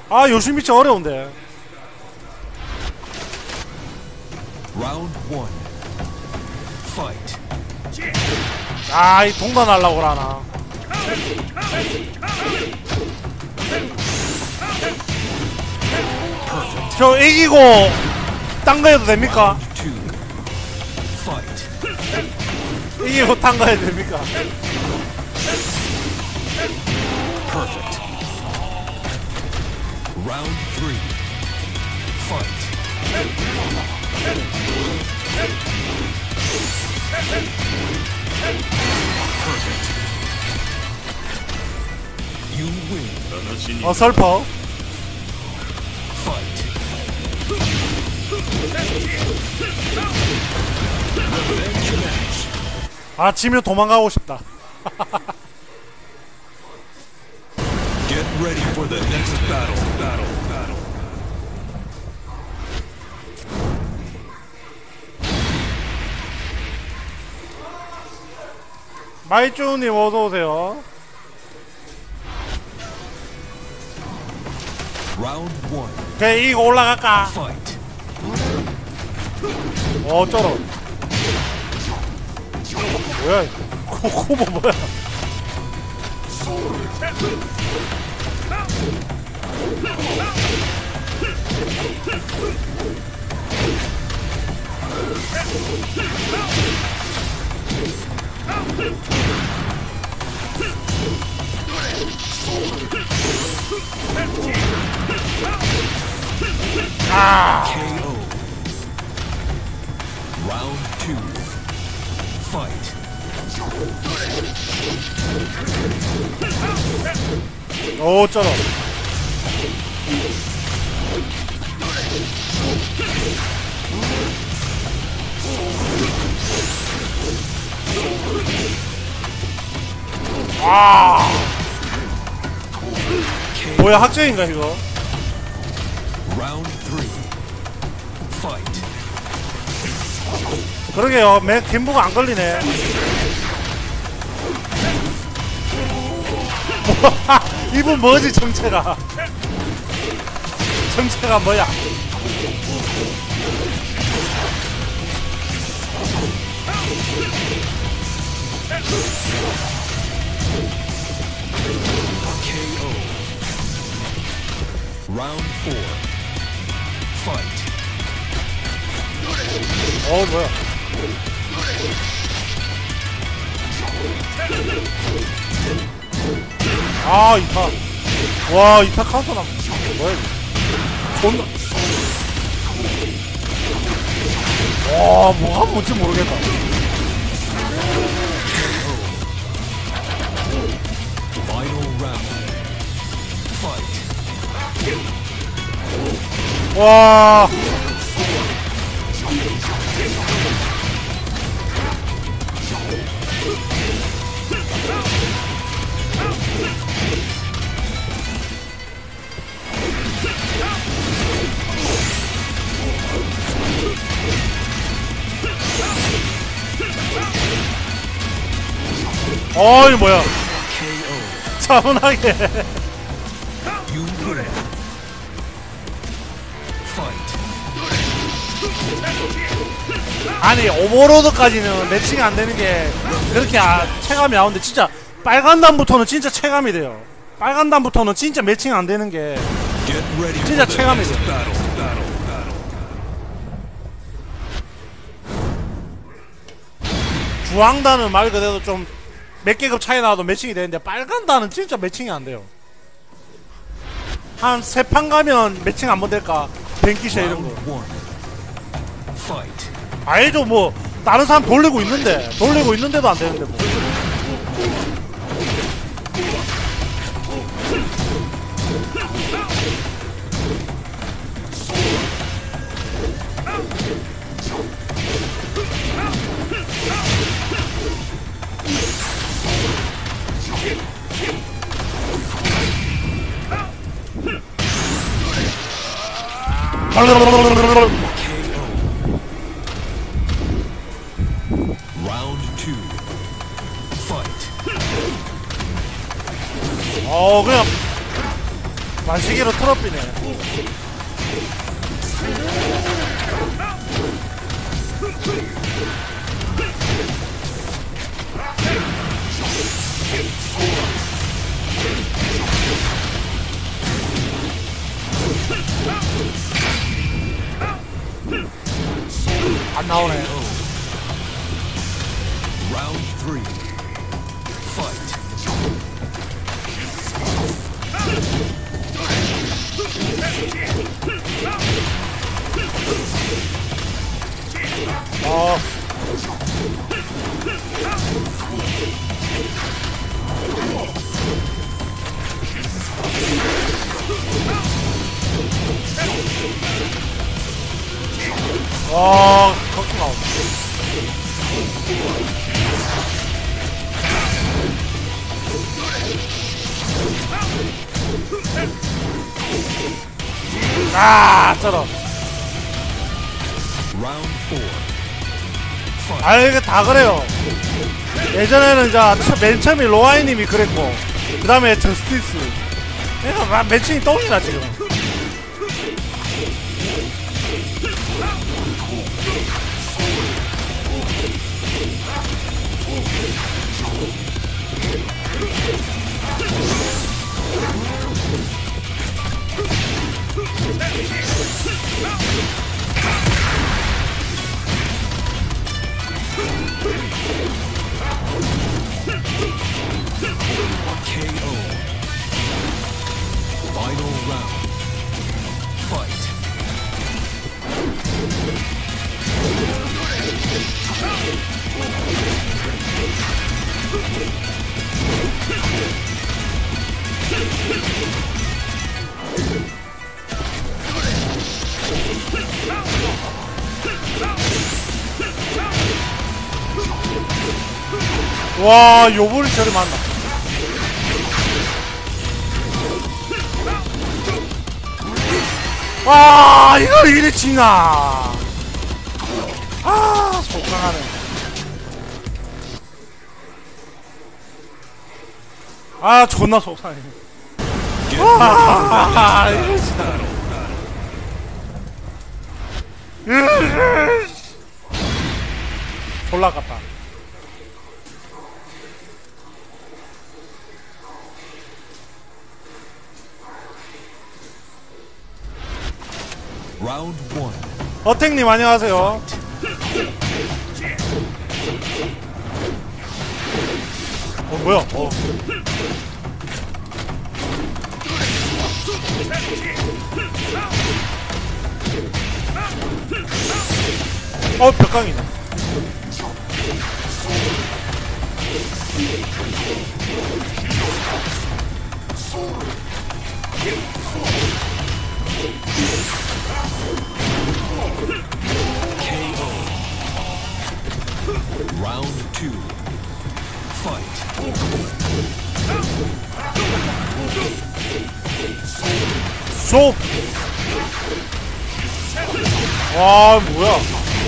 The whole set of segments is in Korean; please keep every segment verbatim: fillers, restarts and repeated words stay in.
아 요시미치 어려운데. Round one. Fight. 아 이 동단 하려고 그러나. 저 이기고 딴 거 해도 됩니까? Two. Fight. 이기고 딴 거 해도 됩니까? Perfect. Round three. Fight. Perfect. You win. 어설퍼. Fight. 아 지면 도망가고 싶다. Get ready for the next battle. Battle. Battle. 마이쭈님 어서오세요. Round one. 그래 이거 올라갈까? Fight. 어쩌러. 뭐야 이거. 코, 코보 뭐야. 아. K O. Round two. Fight. 어쩌러. 아. 뭐야 학생인가 이거? Round three. Fight. 그러게요. 맨 김부가 안 걸리네. 이분 뭐지 정체가? 정체가 뭐야? K O. Round four. Fight. 어 뭐야? 아 이타. 와 이타 카운터 나. 뭐야 이거? 존나. 와 뭐가 뭔지 모르겠다. Final round. Fight. 와. 어이 뭐야? K O. 차분하게. You win. Fight. 아니 오버로드까지는 매칭이 안 되는 게 그렇게 아, 체감이 나오는데 진짜 빨간 단부터는 진짜 체감이 돼요. 빨간 단부터는 진짜 매칭 안 되는 게 Get ready 진짜 for the 체감이 next 돼. battle. Battle. Battle. 주황단은 말 그대로 좀 몇 계급 차이 나도 매칭이 되는데 빨간 단은 진짜 매칭이 안 돼요. 한 세 판 가면 매칭 안 될까? 벤키샤 이런 거. Round one. Fight. 아니죠 뭐 다른 사람 돌리고 있는데 돌리고 있는데도 안 되는데 뭐. Round two. Fight. 어 그냥 만시기로 트로피네. 안 나오네. Round three. Fight. 어. 와, 거기 나오네. 아, 쩔어. Round four. 아, 이게 다 그래요. 예전에는 자, 맨 처음에 로아이님이 그랬고, 그 다음에 저스티스. 그러니까 매칭이 똥이다, 지금. K O. Final round. Fight. 와, 요번이 저리 만나. 와, 이걸 이리 지나. 아, 속상하네. 아, 존나 속상해. Get 와, 이거 진짜. 졸라 같다. Round one. 어택님 안녕하세요. 어, 뭐야? 어. 어, 벽강이네. K O. Round two. Fight. 쏙! 와, 뭐야?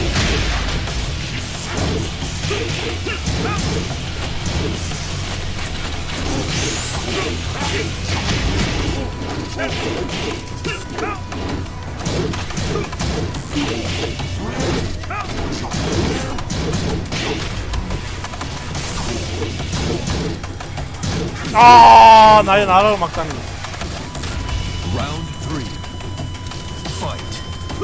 아, 나의 나라를 막다니. Round three. Fight.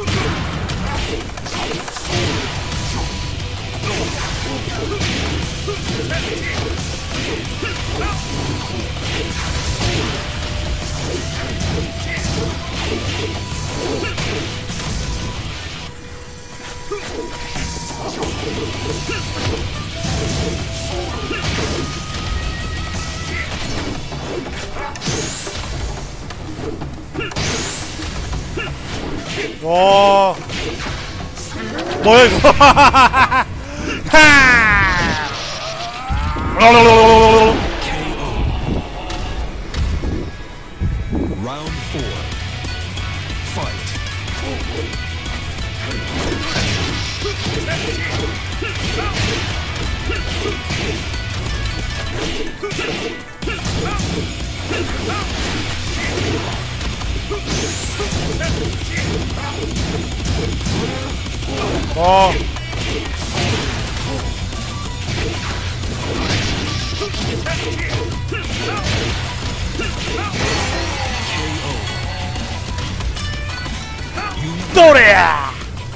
와, 뭐야 이거? 하! K O. Round four. Fight. 어. 또래야.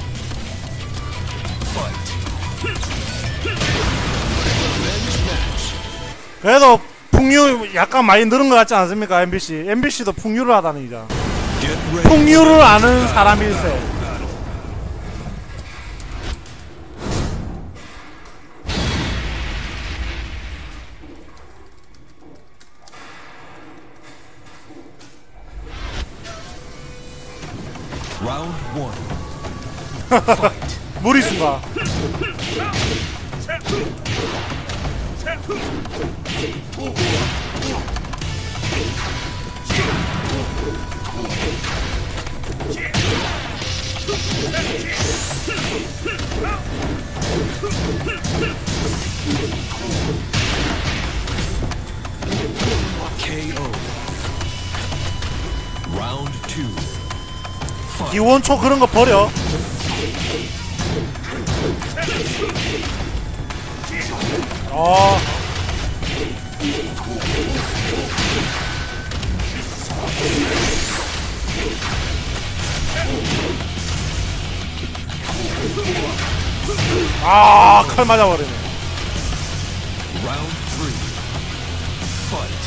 그래도 풍류 약간 많이 늘은 것 같지 않습니까? 엠비씨 엠비씨도 풍류를 하다니까. Get ready. 풍류를 아는 사람일세. Round one. 무리수가. K O. Round two. 기원초 그런 거 버려. 어. 아, 칼 맞아버리네. Round three. Fight.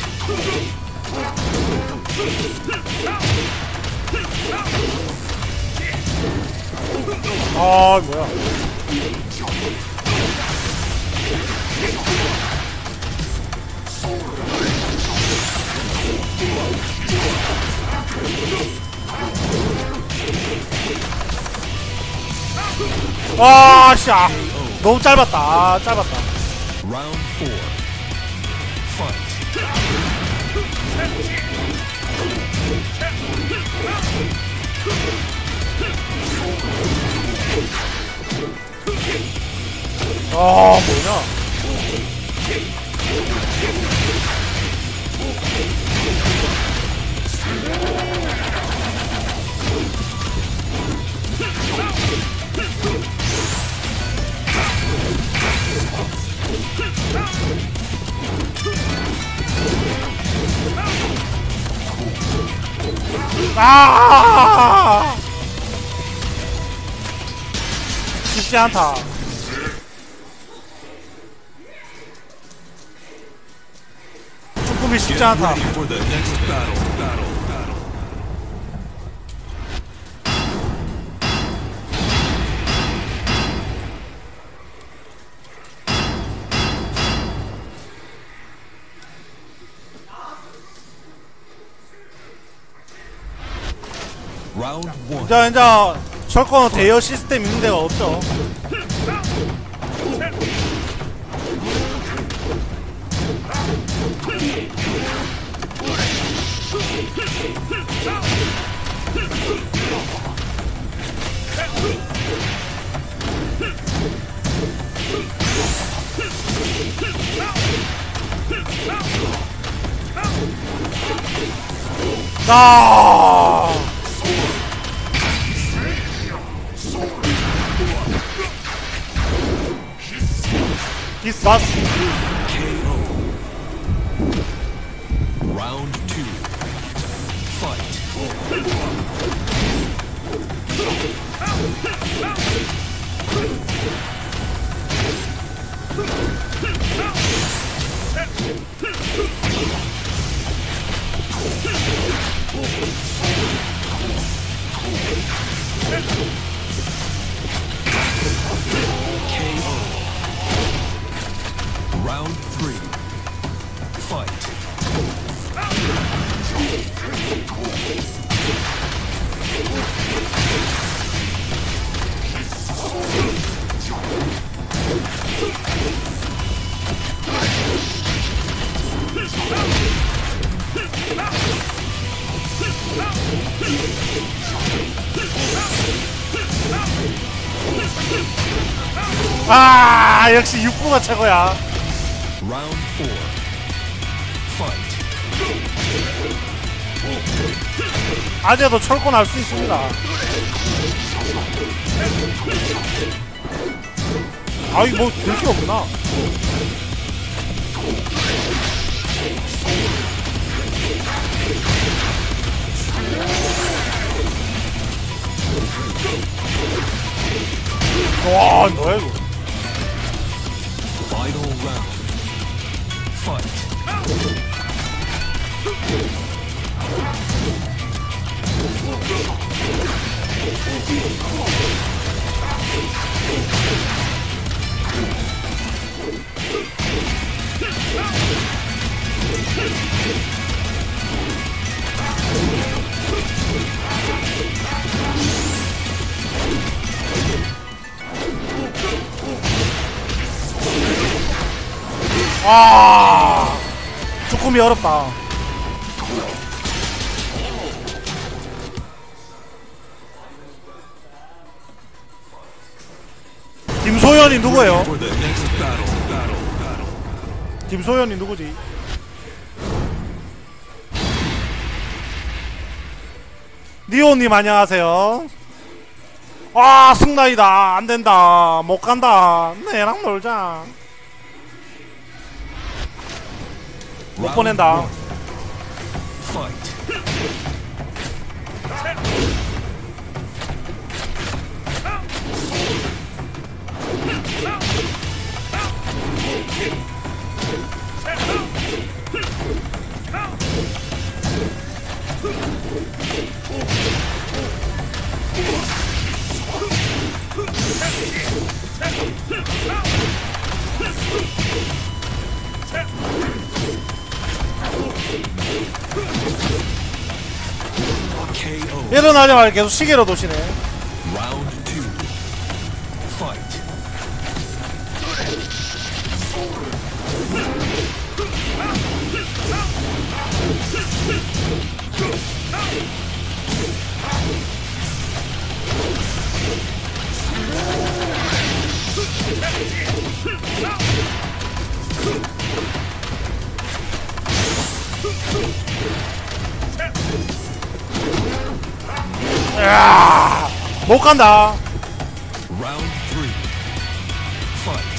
아, 뭐야. 아, 씨. 아, 너무 짧았다. 아, 짧았다. Round four. Fight. 아, 뭐냐. 아, 쉽지 않다. 조금이 쉽지 Get 않다. ready for the next battle. Battle. Battle. Round one. 이제 이제 철거는 대여 시스템 있는 데가 없죠. 아. 디스바스. Round two. Fight. K O. Round three. Fight. 아, 역시 육 부가 최고야. Round four. Fight. 아재도 철권 할 수 있습니다. 아이 뭐 될 게 없구나. 와 뭐야 이거. Final round. Fight. 아 조금이 어렵다. 김소연이 누구예요? For the next battle. Battle. Battle. 김소연이 누구지? 니오님 안녕하세요. 아 승나이다. 안된다. 못간다. 내랑 놀자. 못 보낸다. Fight. K O. 일어나자마자 계속 시계로 도시네. Round two. Fight. 야, 못 간다. Round three. Fight.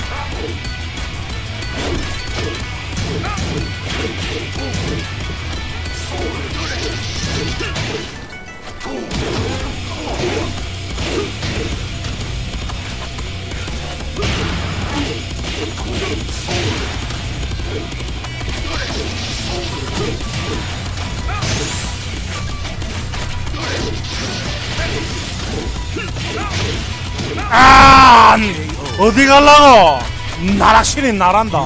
아, 어디 갈라고? 나락신이 나란다.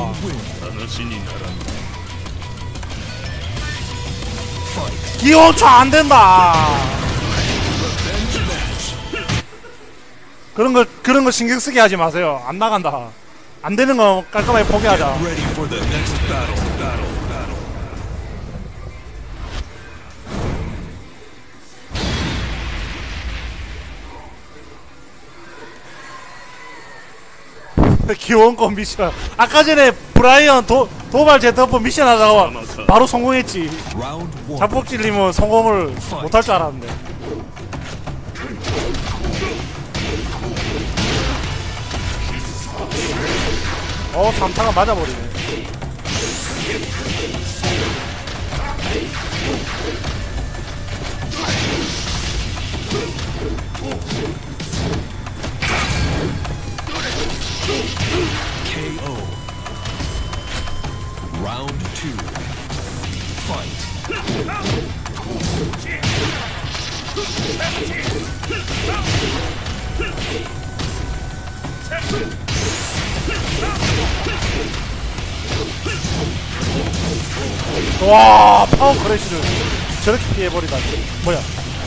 기호초 안 된다. 그런 거 그런 거 신경 쓰게 하지 마세요. 안 나간다. 안 되는 거 깔끔하게 포기하자. Ready for the next battle. Battle. Battle. 기원권 미션. 아까 전에 브라이언 도, 도발 제트퍼 미션 하다가 바로 성공했지. Round one. 잡곡질님은 성공을 못할 줄 알았는데. 어, 삼타가 맞아버리네. K O. Round two. Fight. 와, 파워 크래쉬를 저렇게 피해버리다니. 뭐야?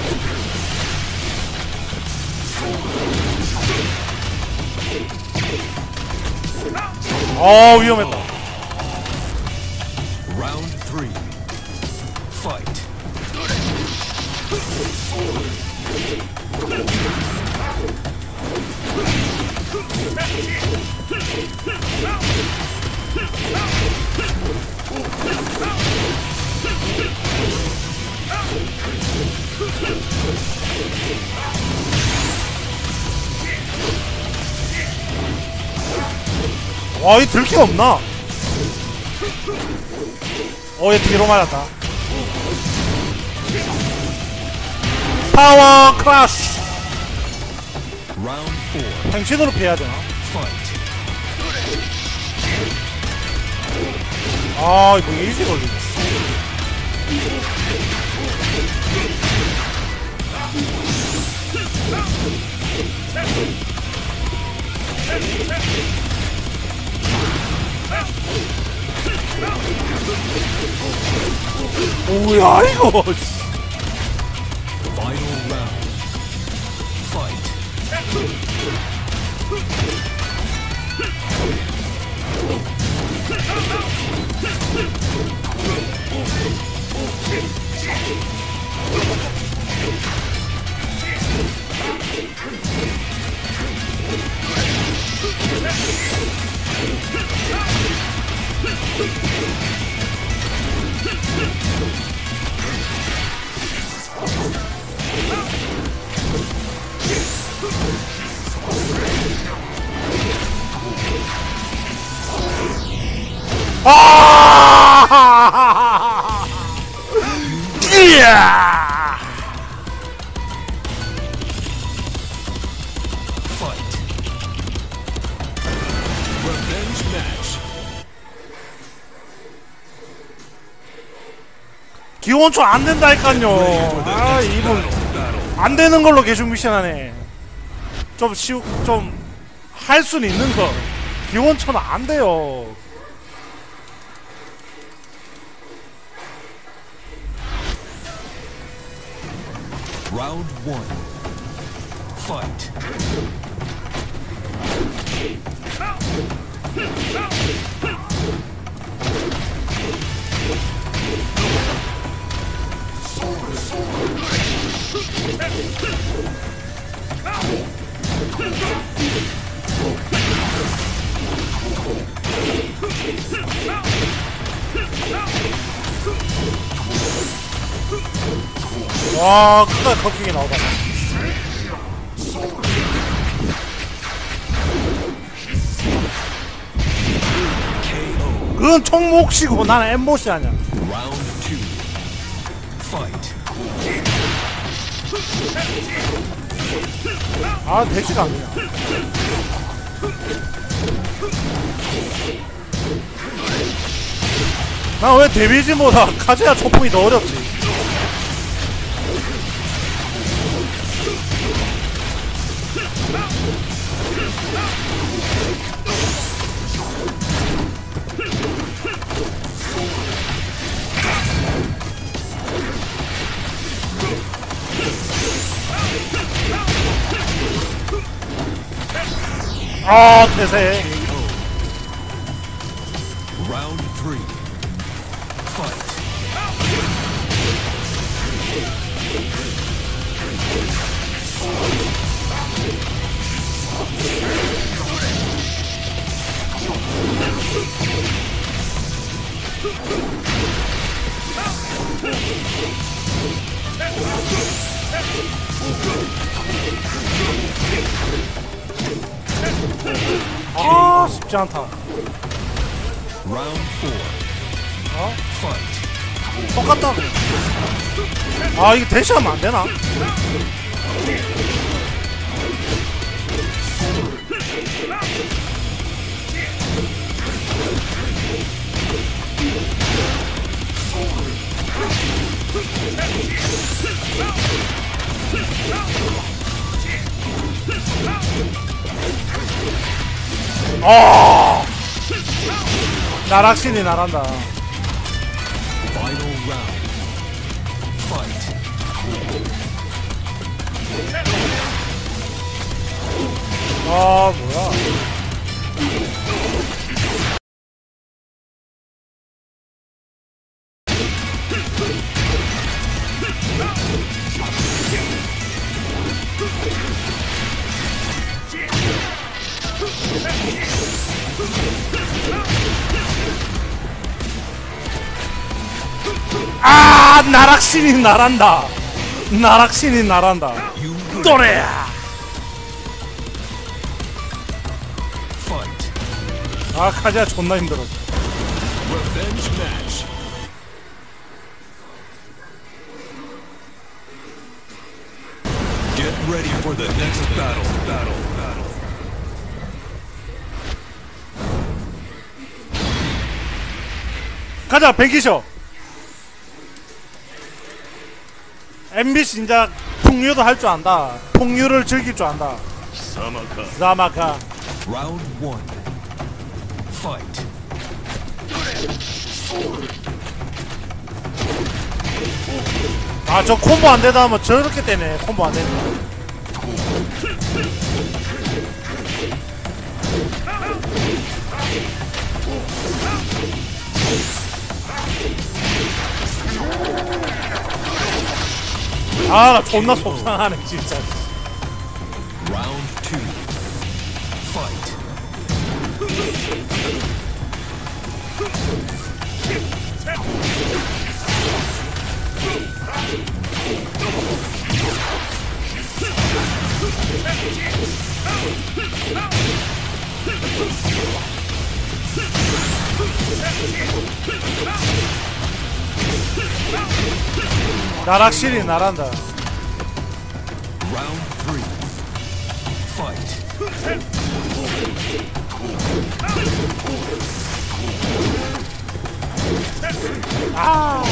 어, 위험했다. Round three. Fight. 와, 이 들키 없나? 어, 얘 뒤로 맞았다. 파워 크라쉬. Round four. 행신으로 피해야 되나? Fight. 아, 이거 일시 걸리네. 뭐야 이거? Final round. Fight. 아! 이야! Fight. Revenge match. 기원초 안 된다니까요. 아, 이분 안 되는 걸로 계속 미션하네. 좀 쉬우, 좀 할 수는 있는 거. 기원초는 안 돼요. Round one. Fight. 와, 끝까지 커팅이 나오다. 그건 총목시고 나는 엠봇이 아니야. Round two. Fight. 아, 대시가 안 되냐. 나 왜 데미지보다 카즈야 초풍이 더 어렵지? 아, 대세. Round three. Fight. 아, 쉽지 않다. Round four. 어? Fight. 똑같다. 아, 이게 대시하면 안 되나? 아, 나락신이 나란다. Final round. Fight. 아, 뭐야? 아, 나락신이 나란다. 나락신이 나란다. You win. 또래야. Fight. 아 카지아 존나 힘들어. Revenge match. Get ready for the next battle. Battle. Battle. 가자 뱅키셔. 엠비씨 진짜 풍류도 할 줄 안다. 풍류를 즐길 줄 안다. Samaka. 자마카. Round one. Fight. 아 저 콤보 안 되다 하면 저렇게 되네. 콤보 안 되네. 아 나 존나 속상하네 진짜. Round two. Fight. 나락실이 나란다. Round three. Fight. 아.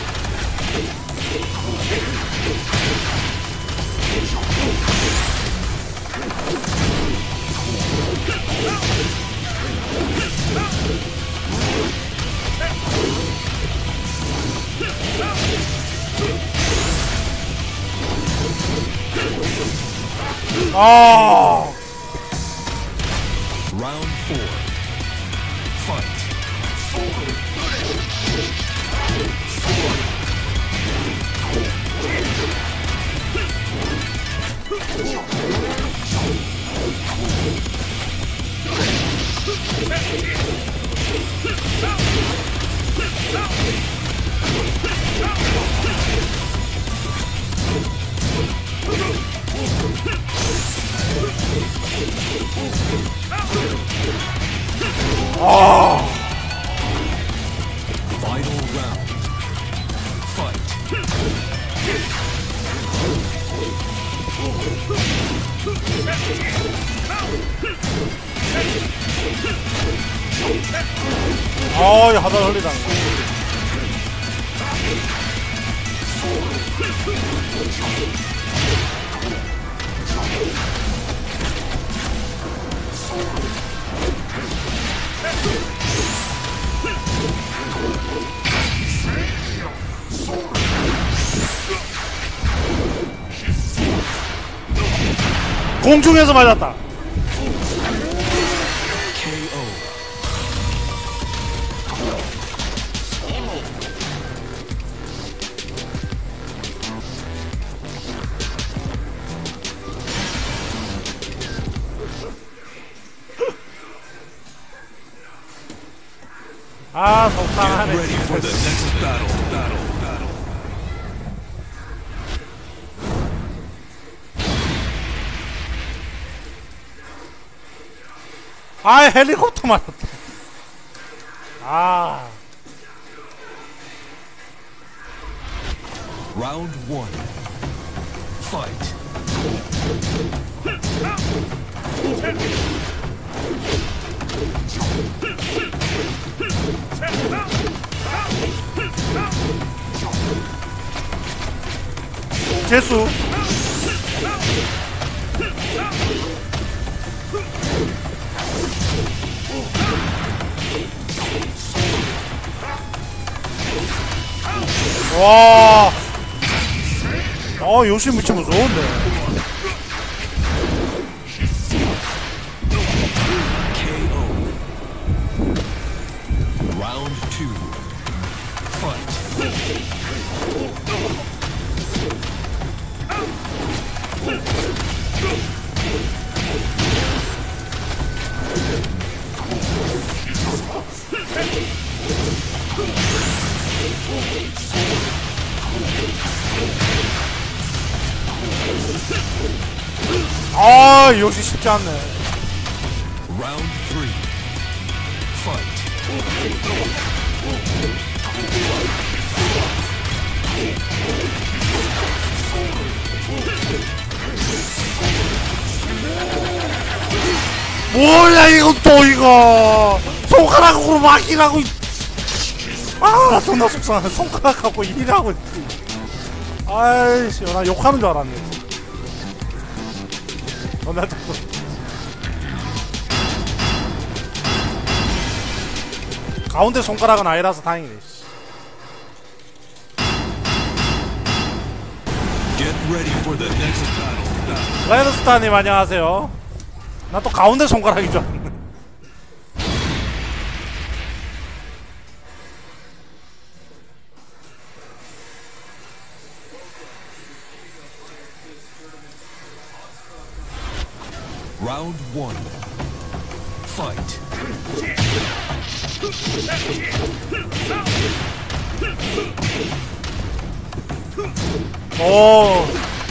아. Round four. Fight. 아. Final round. Fight. 아, 하다 흘리다. 공중에서 맞았다. 케이오. 아, Get 속상하네. ready for the next battle. Battle. Battle. 아, 헬리콥터 맞았다. 아, Round one. Fight. 재수. 와. 어, 요시무치 무서운데. 케이오. Round two. Fight. 아, 역시 쉽지 않네. Round three. 뭐야 이거 또 이거 손가락으로 막히라고. 아 나 존나 속상해. 손가락 갖고 일하고. 아이씨 나 욕하는 줄 알았네. 어, 나 자꾸 가운데 손가락은 아니라서 다행이네. Get ready for the next battle. 라이더스타님 안녕하세요. 나 또 가운데 손가락인 줄 알았네. Round one. Fight. 오.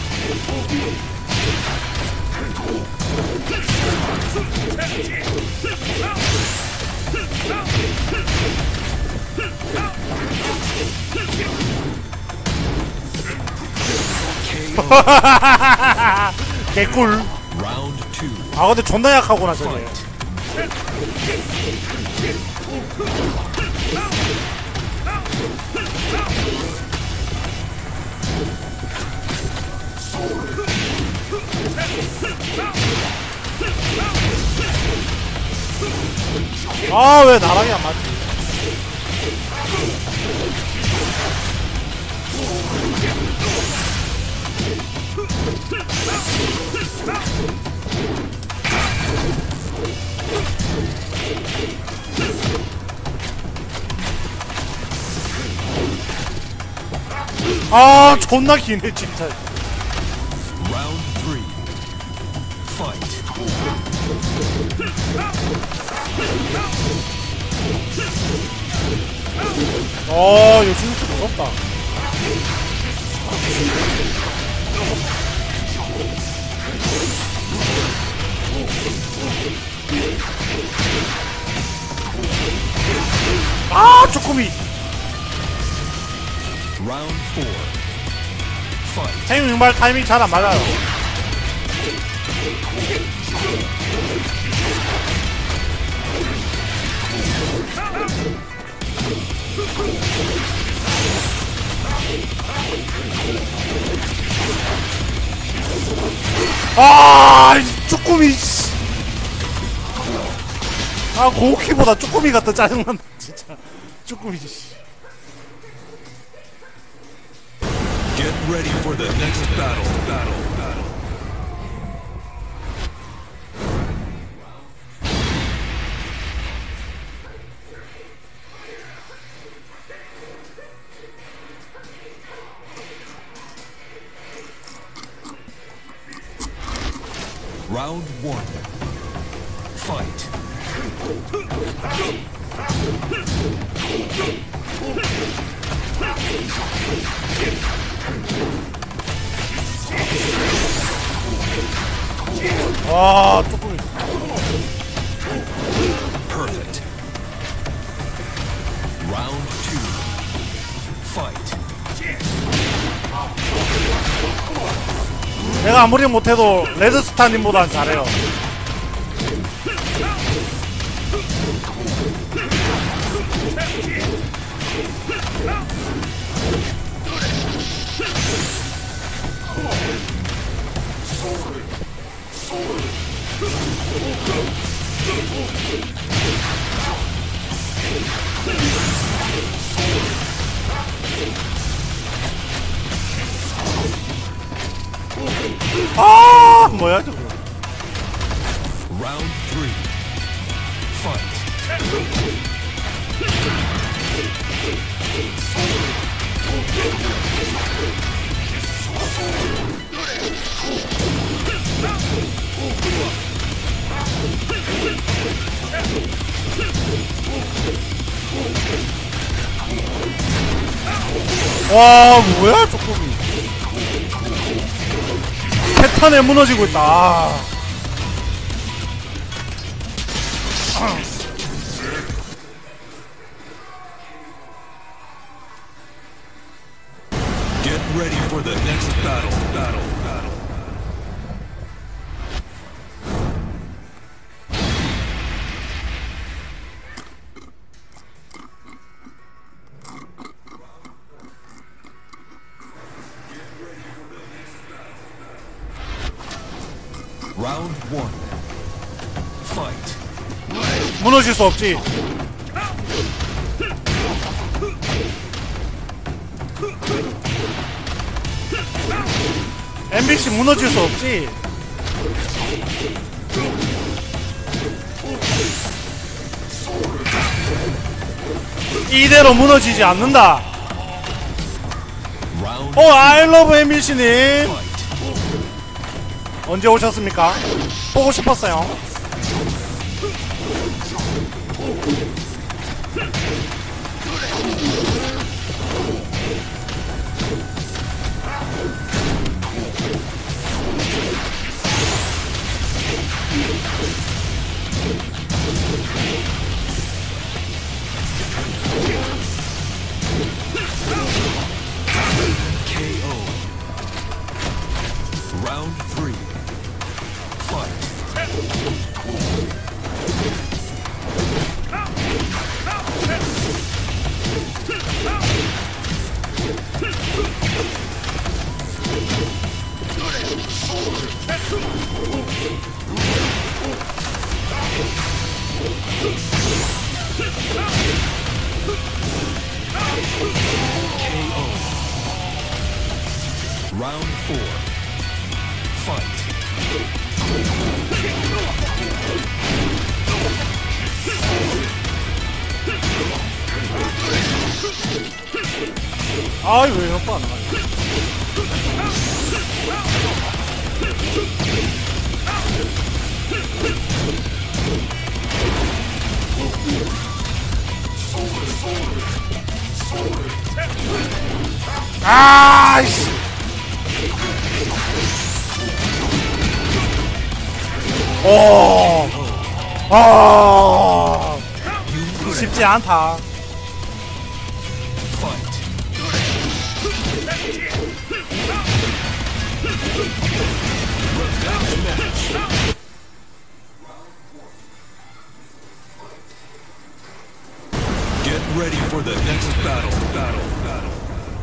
개꿀. Round two. 아 근데 존나 약하구나 저게. 아 왜 나랑이 안 맞지? 아 존나 기네 진짜. Round three. Fight. 어 이거 진짜 무섭다. 아 쪼꼬미. Round four. Fight. 생육발 타이밍 잘 안 맞아요. 아, 이 쭈꾸미. 씨. 아, 고우키보다 쭈꾸미가 더 짜증난다, 진짜. 쭈꾸미. 씨. Get ready for the next battle. Battle. Battle. Round one. Fight. 아, 쭈꾸미. Perfect. Round two. Fight. 내가 아무리 못해도 레드스타님보단 잘해요. 아 뭐야 저거. Round three. Fight. 와 뭐야 쪼꼬미. 패턴에 무너지고 있다. 아. Get ready for the next battle. Battle. Battle. Round one. Fight. 무너질 수 없지. 엠비씨 무너질 수 없지. 이대로 무너지지 않는다. Round. 어, 아이러브 엠비씨님 언제 오셨습니까? 보고 싶었어요. K O. Round three. Fight. K O. Round four. Fight. 아이 왜 오빠 안 나가냐. 아이씨. 오. 아. 쉽지 않다. Fight. Get ready for the next battle. Battle. Battle.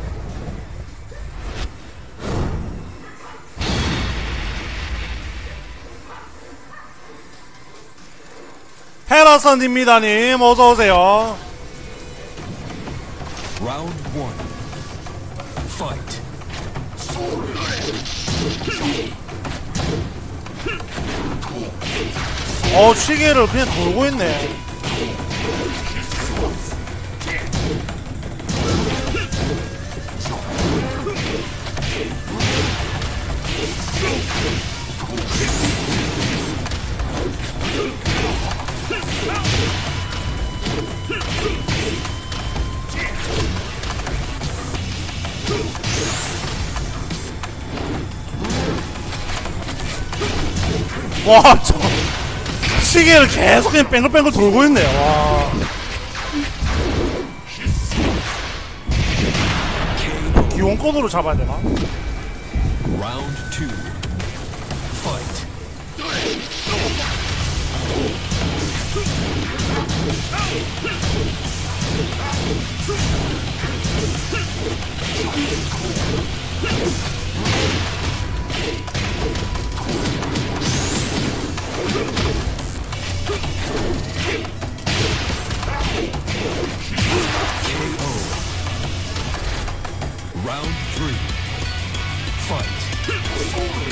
페라선입니다님 어서오세요. Round one. Fight. 어 시계를 그냥 돌고 있네. 와, 저 시계를 계속 그냥 뺑글뺑글 돌고 있네. 와. 기온 코드로 잡아야 되나? Round two. Fight. K O. Round three. Fight.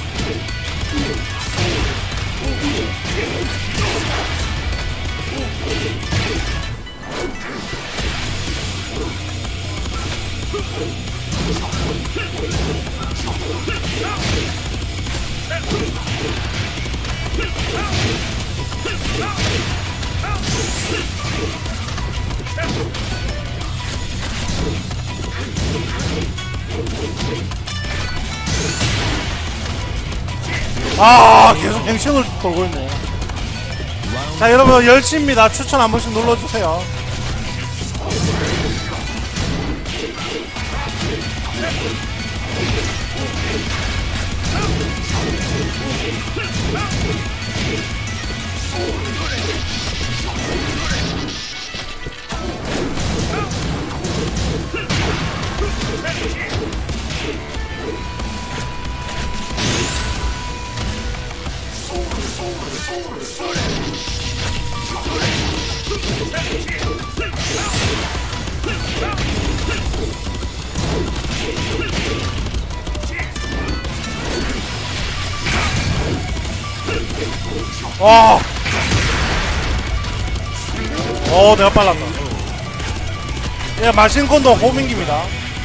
아, 계속 행신을 돌고 있네. 자, 여러분 열심입니다. 추천 한 번씩 눌러주세요. 와. 어, 내가 빨랐다. 예, 마신콘도 호밍기입니다.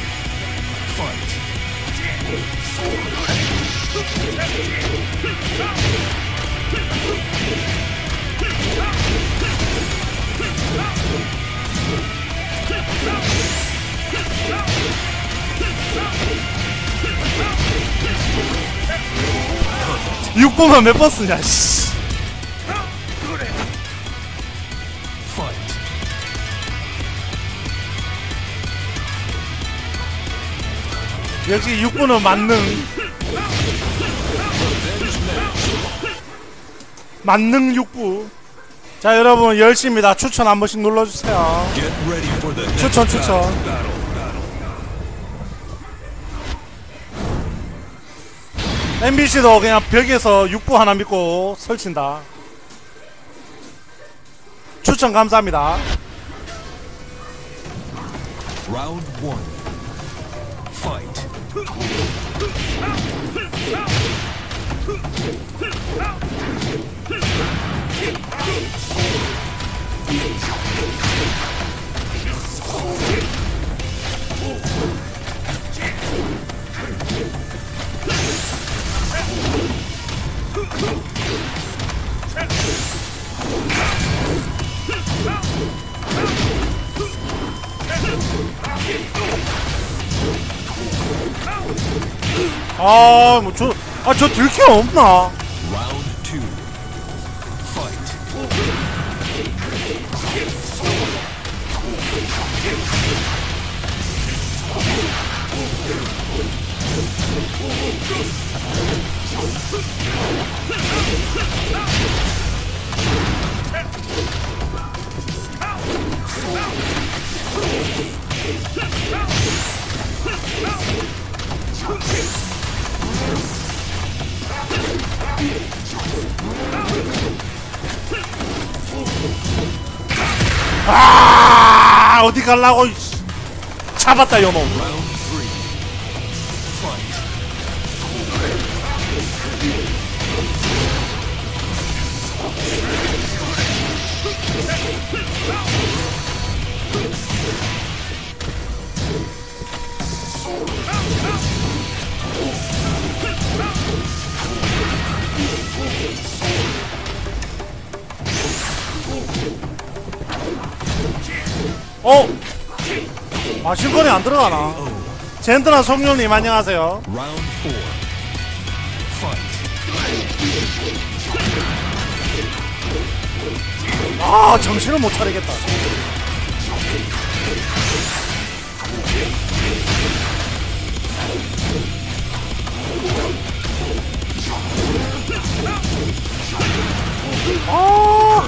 육 번만 몇 번 쓰냐, 씨. 역시 육 분은 만능. 만능 육 부. 자, 여러분 열심입니다. 추천 한 번씩 눌러주세요. 추천 추천. 엠비씨도 그냥 벽에서 육 부 하나 믿고 설친다. 추천 감사합니다. Round one. Fight. 아, 뭐 저, 아, 저 들키 없나? Round two. Fight. 아, 어디 갈라고? 이씨. 잡았다, 요놈. Round three. Fight. 어? 마신건이 안 들어가나? 젠드나 성룡님 안녕하세요. Round four. Fight. 아, 정신을 못 차리겠다. 아,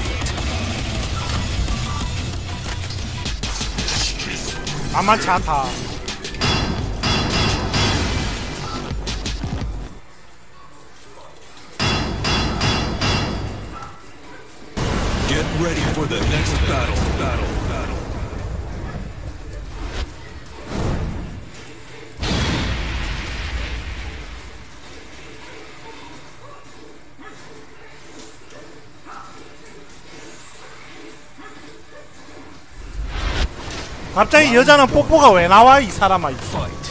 만만치 않다. Get ready for the next battle. Battle. Battle. 갑자기 여자는 뽀뽀가 왜 나와, 이 사람아. Fight.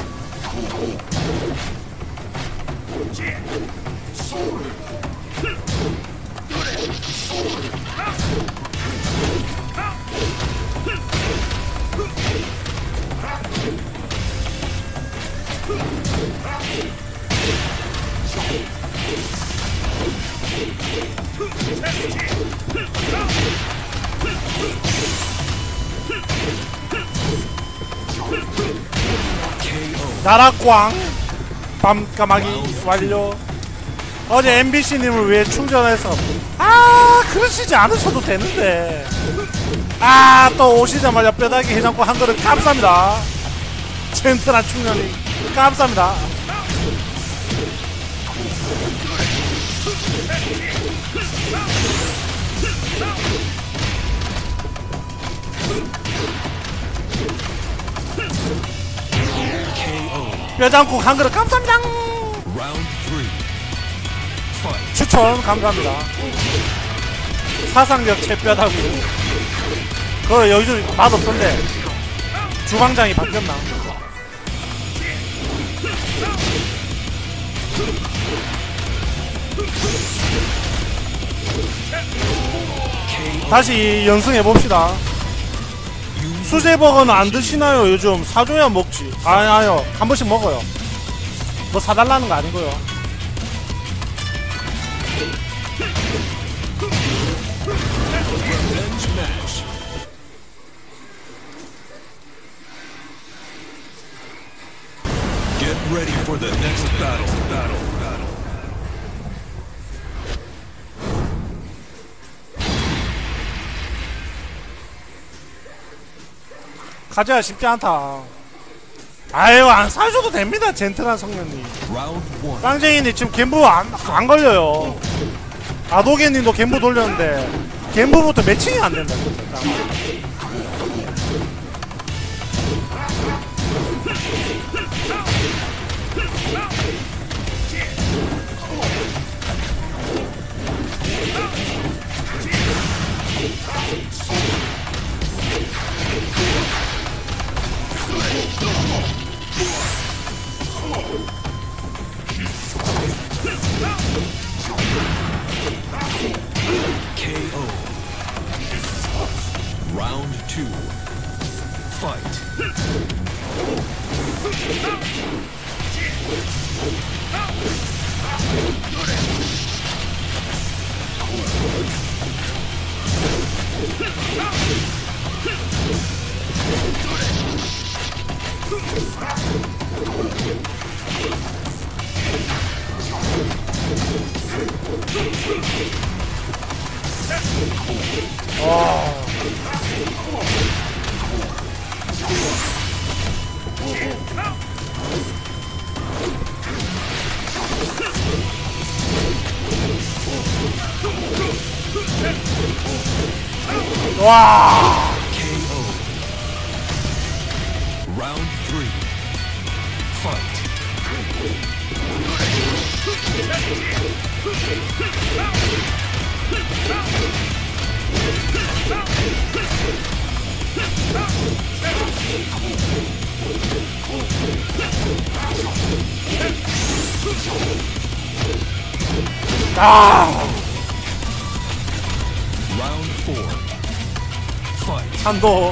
K O. 나라꽝 밤까마귀 완료. 어제 엠비씨님을 위해 충전해서 아 그러시지 않으셔도 되는데 아 또 오시자마자 뼈다귀 해장국 한 그릇 감사합니다. 젠틀한 충전이 감사합니다. 뼈장국 한 그릇 감사합니다. Round three. Fight. 추천 감사합니다. 사상력 채뼈다귀 그거 여기도 맛없던데 주방장이 바뀌었나? 다시 연승해봅시다. 수제버거는 안 드시나요? 요즘 사줘야 먹지. 아니, 아니요. 한 번씩 먹어요. 뭐 사달라는 거 아니고요. Revenge match. Get ready for the next battle. Battle. Battle. 가져야 쉽지 않다. 아유, 안 사줘도 됩니다. 젠틀한 성년님. Round one. 깡쟁이님 지금 갬부 안, 안 걸려요. 아도게님도 갬부 돌렸는데 갬부부터 매칭이 안 된다. K O. Round two. Fight. 와. K O. Round three. Fight. 아. Round four. Fight. 한도.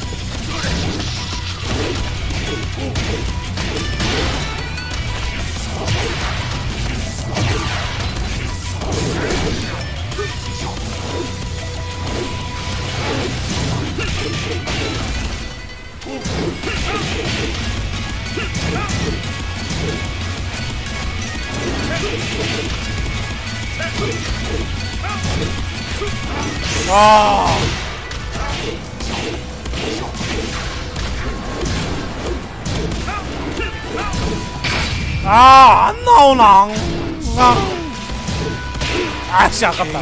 아. 아, 안 나오나. 아, 아씨, 아깝다.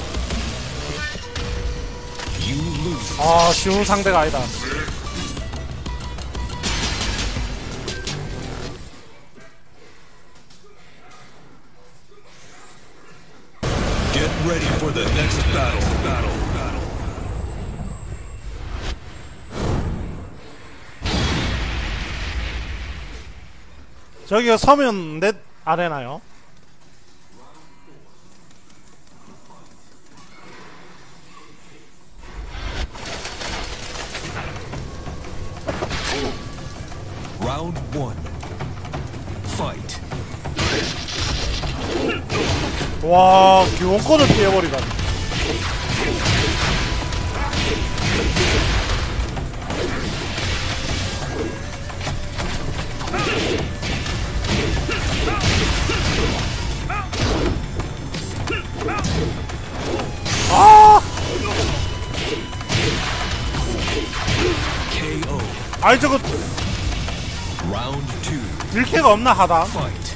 You lose. 아, 쉬운 상대가 아니다. Get ready for the next battle. Battle. Battle. 저기가 서면 넷 아레나요? Round one. Fight. 와, 기원권을 피해버리다. 아이 저거 Round two. 딜캐가 없나 하다. Fight.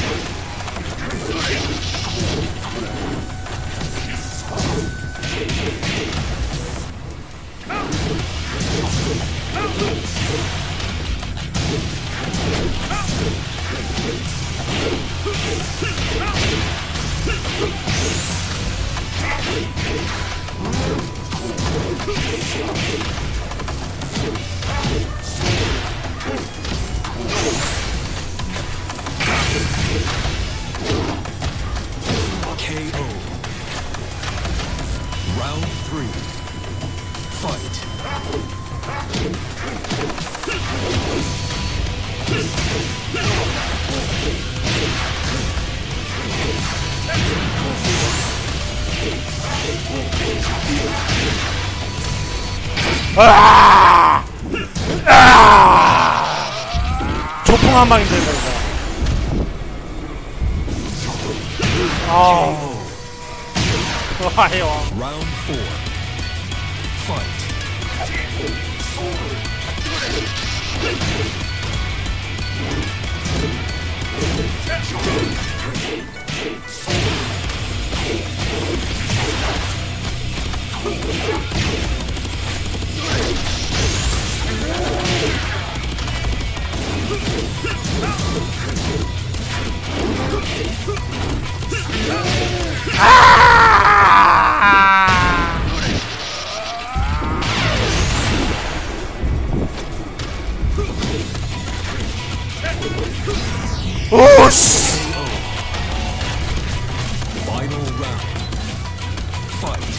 K O. Round three. Fight. 아! 아! 조풍 한 방인데 이거. 아. 좋아요. Round four. Fight. 아! 오씨. Final round. Fight.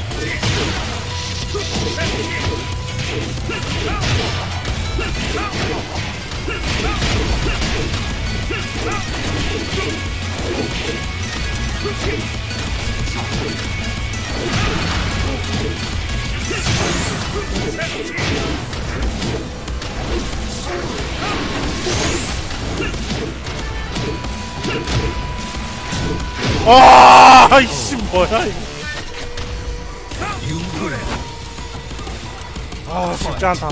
아, 이씨 뭐야 이거. You win. 아, 쉽지 않다.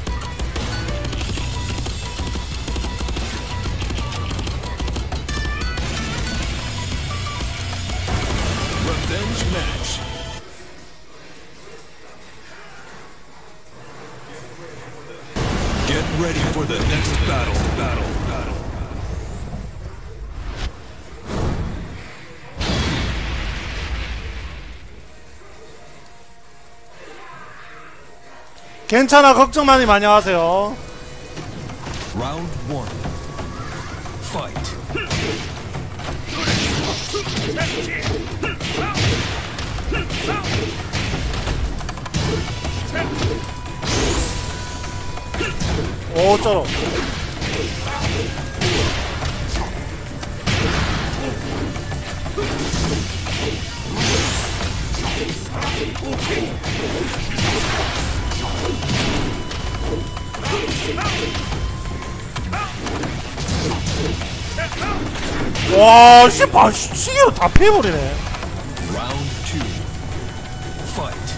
Revenge match. Get ready for the next battle. Battle. Battle. 괜찮아, 걱정 많이 많이 하세요. Round one. Fight. 오, 쩔어. 와, 씨, 봐, 시계로 다 패버리네. Round two. Fight.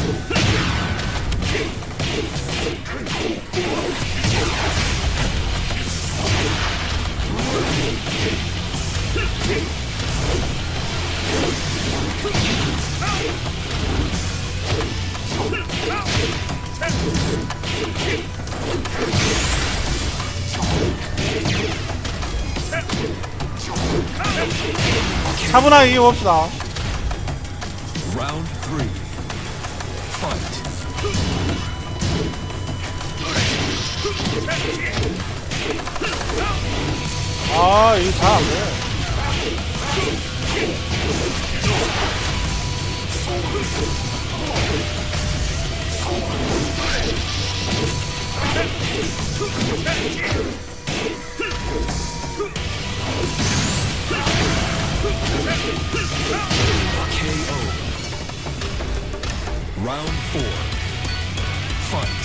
차분하게 이겨봅시다. Round three. Fight. 아, 이거 잘 안 돼. K O. Round four. Fight.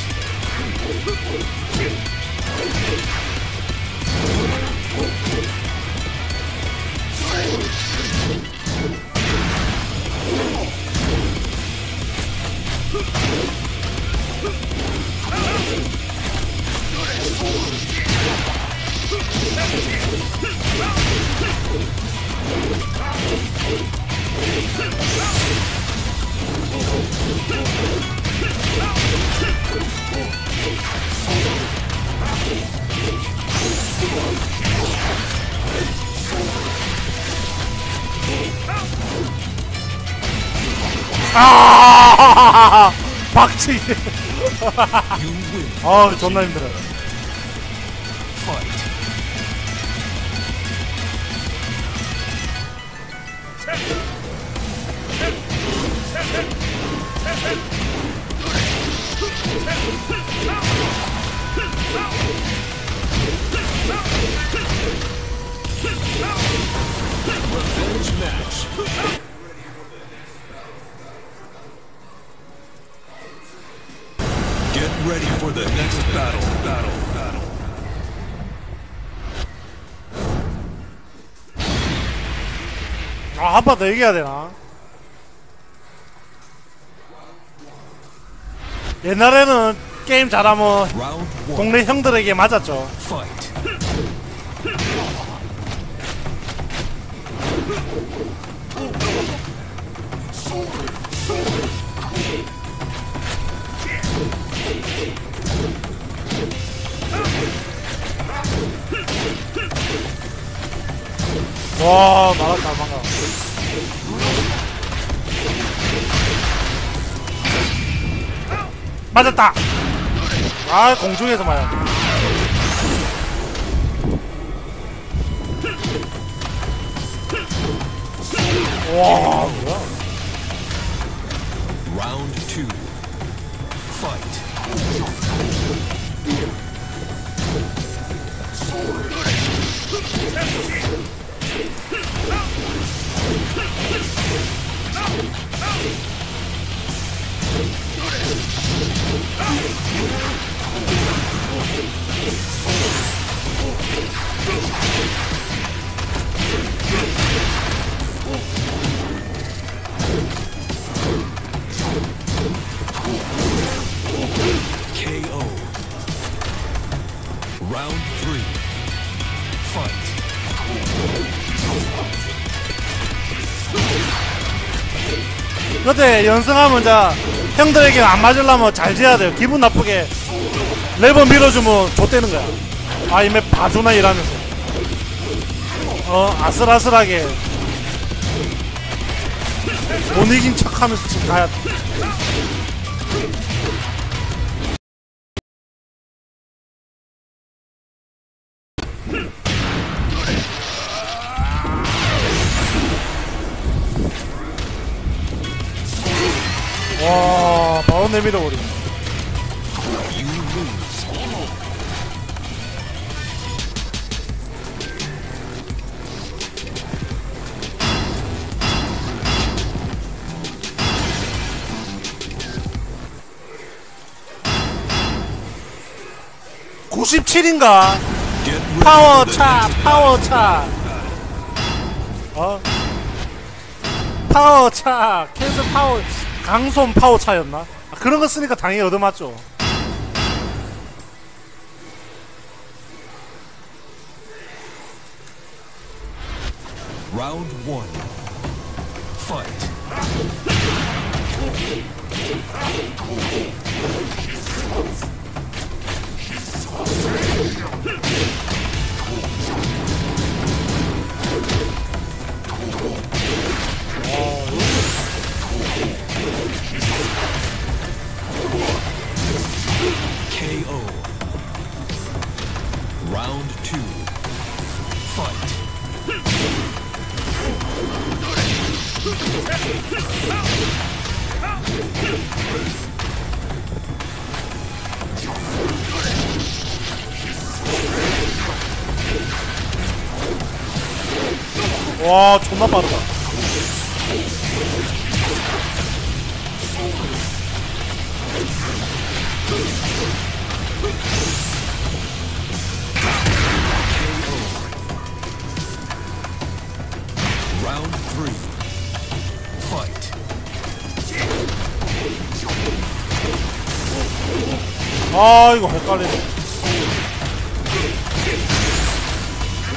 아 박치기. You win. 아 존나 힘들어. Fight. Revenge match. Get ready for the next battle. Battle. Battle. 아 한 번 더 얘기해야 되나? 옛날에는 게임 잘하면 Round one. 동네 형들에게 맞았죠. Fight. 와 말았다 망가. 맞았다. 아 공중에서 맞았. 와 뭐야? Round two. Fight. K O. Round three. Fight. 그때 연승하면 자 형들에게 안 맞으려면 잘 지어야 돼요. 기분 나쁘게 레버 밀어주면 좆되는 거야. 아 이메 봐주나 이러면서 어 아슬아슬하게 못 이긴 척하면서 지금 가야 돼. 와 바로 내밀어버리네. You lose. 구십칠인가? Get ready 파워 for the 차 next 파워 차 어? 파워 차 캔슬 파워 강손 파워 차였나? 아, 그런 거 쓰니까 당연히 얻어맞죠. Round one. Fight. K O. Round two. Fight. 와 존나 빠르다. Round three. Fight. 아 이거 헷갈리네.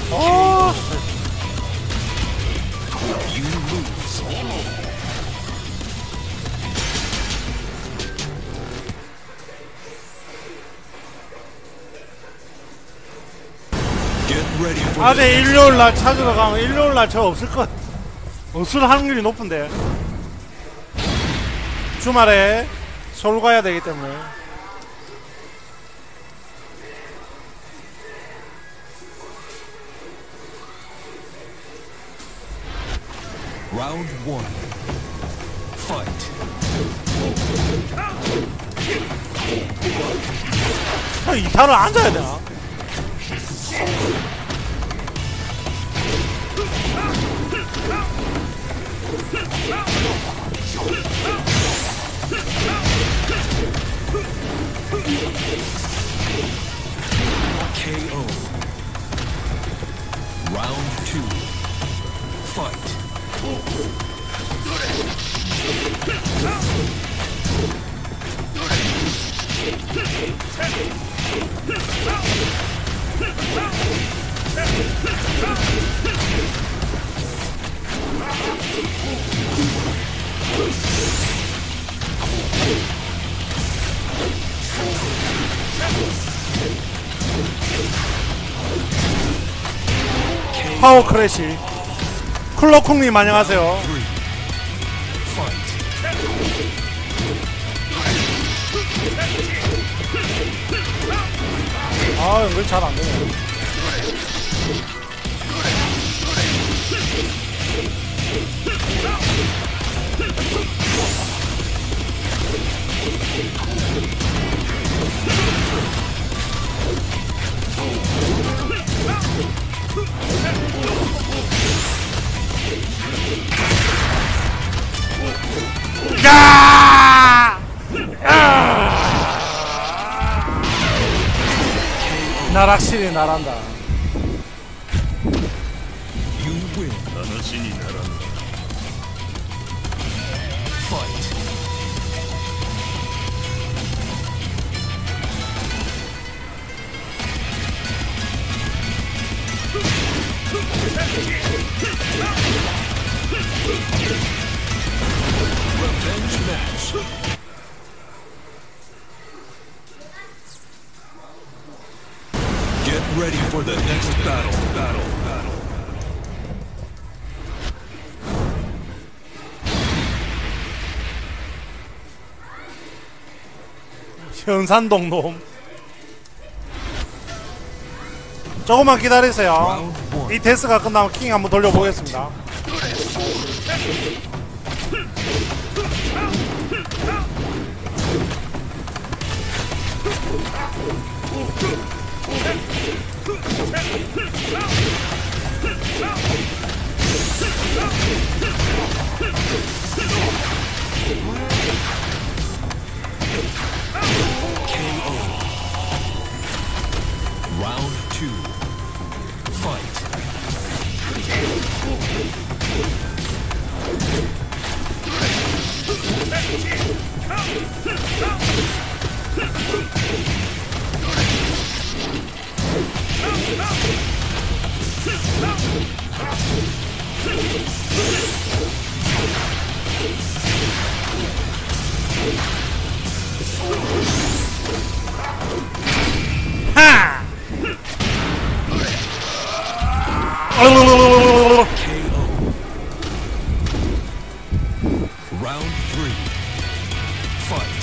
어, You lose. Get ready for the 아재 next 일요일 날 찾으러 가면 일요일 날 저 없을 것, 없을 확률이 높은데. 주말에 서울 가야 되기 때문에. round one. Fight. 아, 이 탄을 앉아야 되나? K O. Round two. Fight. 파워 크래시. 쿨러쿵님 안녕하세요. Three. Fight. 아, 이거 잘 안 되네. 야! 날 확실히 나란다. You win. Fight. Revenge match. Get ready for the next battle. Battle. Battle. 현산동 놈. 조금만 기다리세요. Round one. 이 테스트가 끝나면 킹 한번 돌려보겠습니다. K O. Round two. Fight. 하! K O. Round three. Fight.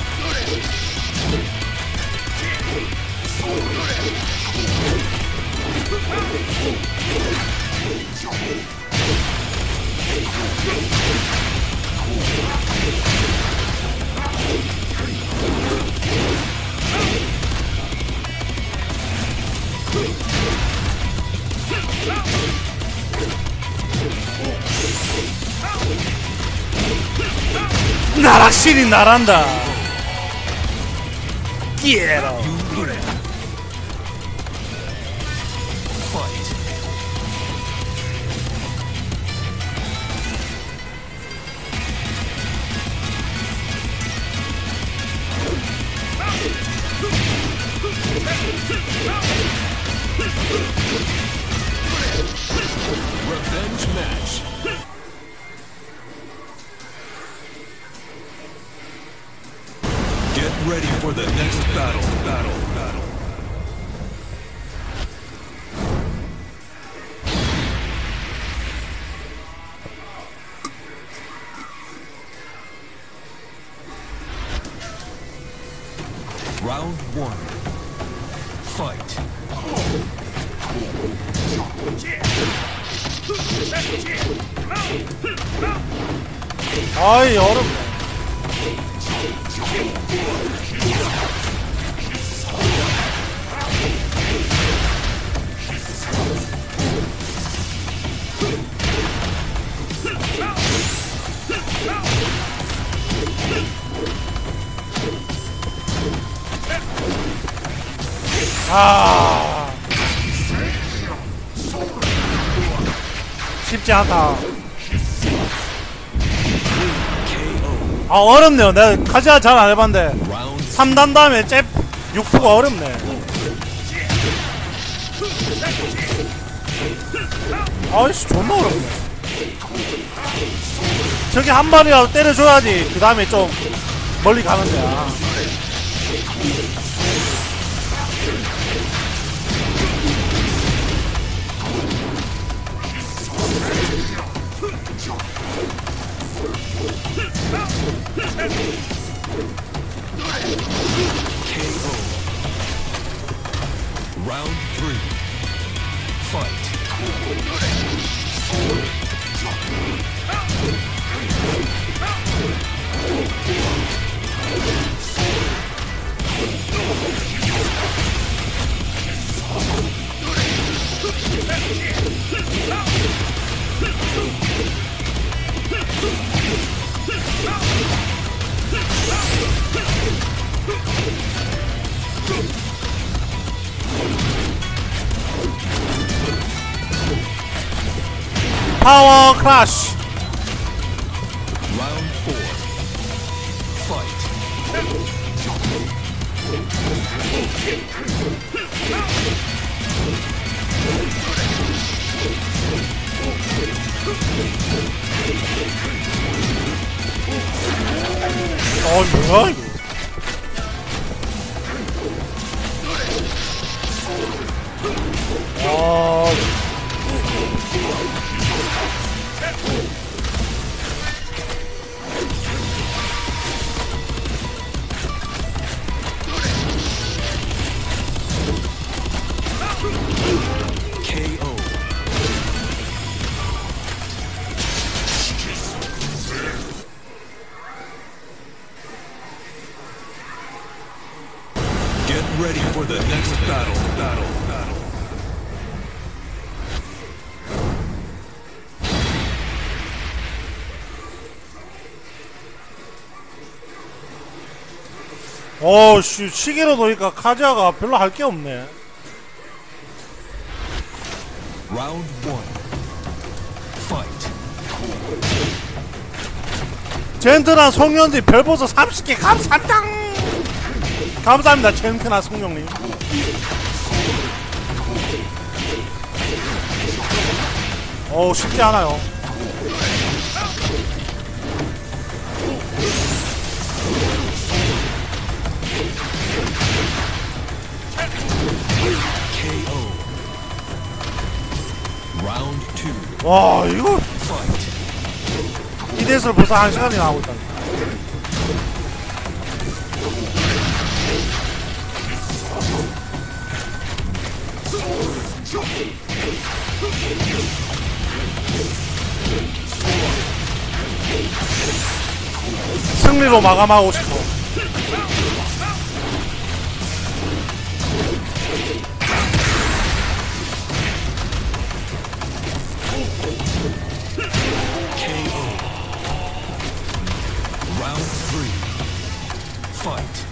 날 확실히 나란다. 끼에로. You win. Fight. the next battle. Battle. Battle. Round one. Fight. 아이 어렵네. 아 쉽지 않다. 아 어렵네요. 내가 카지아 잘 안 해봤는데 삼 단 다음에 잽 육 부가 어렵네. 아이씨 존나 어렵네. 저기 한 마리라도 때려줘야지 그 다음에 좀 멀리 가는데. 아. Round three. Fight. 파워 크래쉬. Round four. Fight. 어 뭐야 이거. 아 K O. Get ready for the next battle. Battle. Battle. 어씨 시계로 놓으니까 카지아가 별로 할 게 없네. Round one. Fight. 젠틀한 송영님 별보서 삼십 개 감사합니다. 감사합니다 젠틀한 송영님. 어우 쉽지 않아요. K O. Round two. 와 이거 Fight. 이대에서 벌써 한 시간이 나오고 있다. 승리로 마감하고 싶어. K O. Round three. Fight.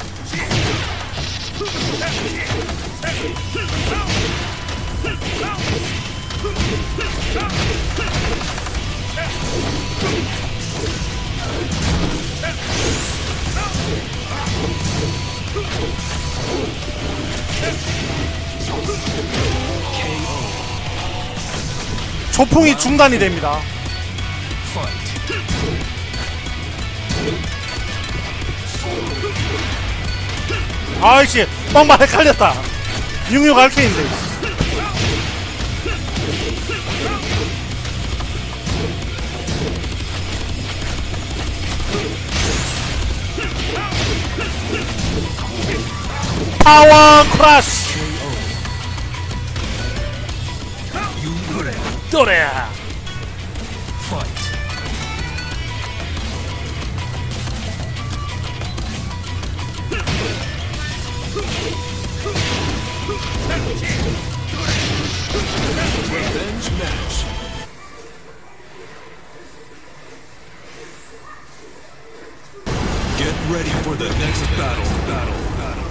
초풍이 중단이 됩니다. Fight. 아이씨 빵발 헷갈렸다. 육육 알케인데. 파워 크러쉬. 또래. Fight. Revenge match. Get ready for the next battle. Battle. Battle.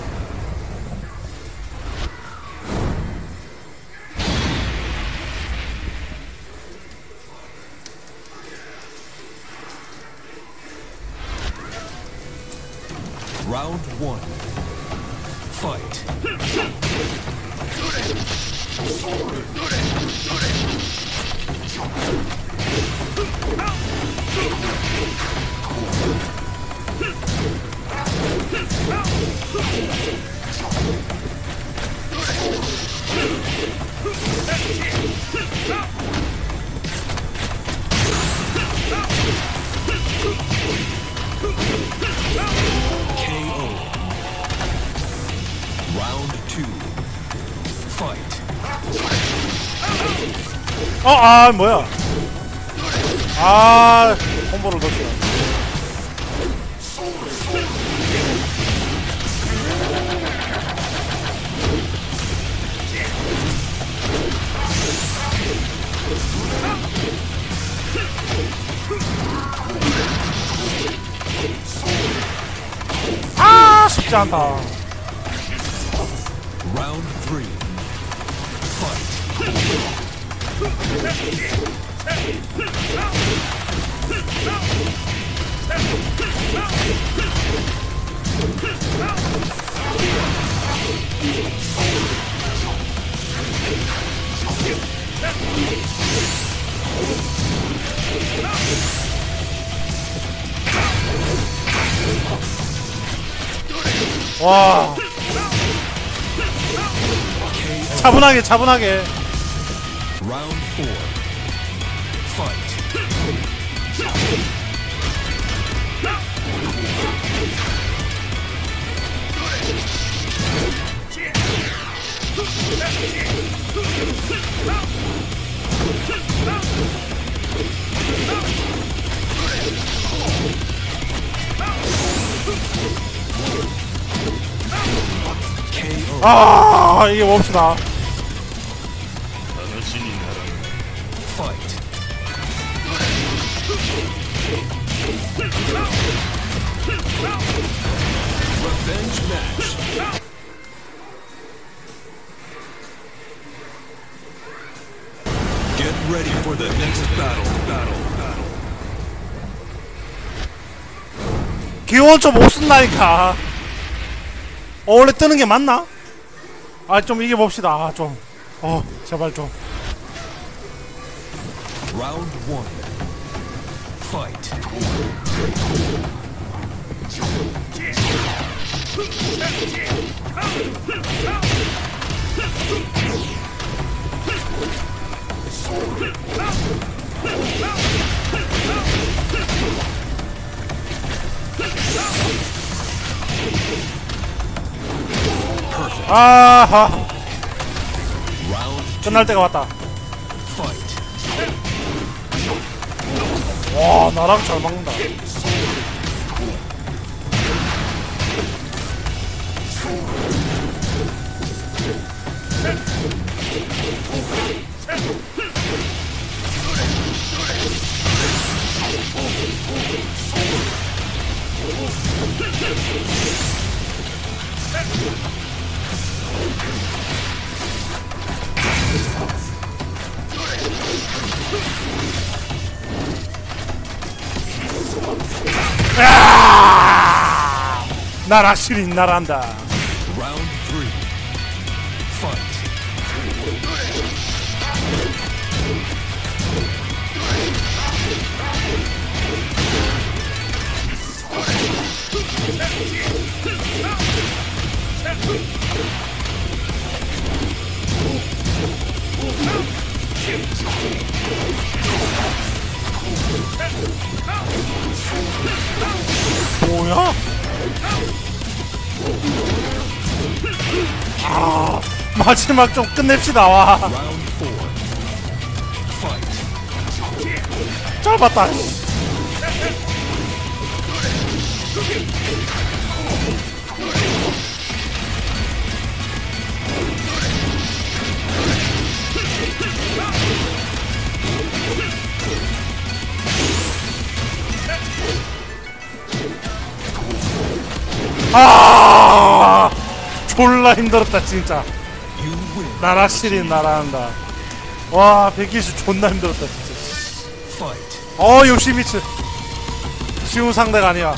Round one. Fight. K O. Round two. Fight. 어, 아, 뭐야. 아, 콤보를 넣었어. 아, 쉽지 않다. Round three. Fight. 와. 차분하게, 차분하게. Round four. Fight. K O. 아, 이게 봅시다. Fight. Revenge match. Get ready for the next battle. Battle. Battle. 기원점 못 쓴다니까. 어, 원래 뜨는 게 맞나? 아, 좀 이겨봅시다. 아, 좀. 어, 제발 좀. Round one. Fight. 아하. Round 끝날 때가 왔다. fight. 와, 나랑 잘 막는다. 아! 날 확실히 날한다. Round three. Fight. 뭐야? 아, 마지막 좀 끝냅시다. 와, Round four. Fight. 짧았다. 아, 졸라 힘들었다 진짜. You win. 나라 시린 나라한다. 와, 백기수 존나 힘들었다 진짜. Fight. 어, 요시미츠 쉬운 상대가 아니야.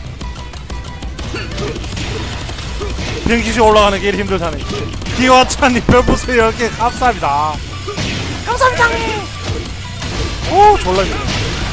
백기수 올라가는 게 이리 힘들다니. 기와찬님 별보세요 열 개 감사합니다. 감사합니다. 오, 졸라 힘들어.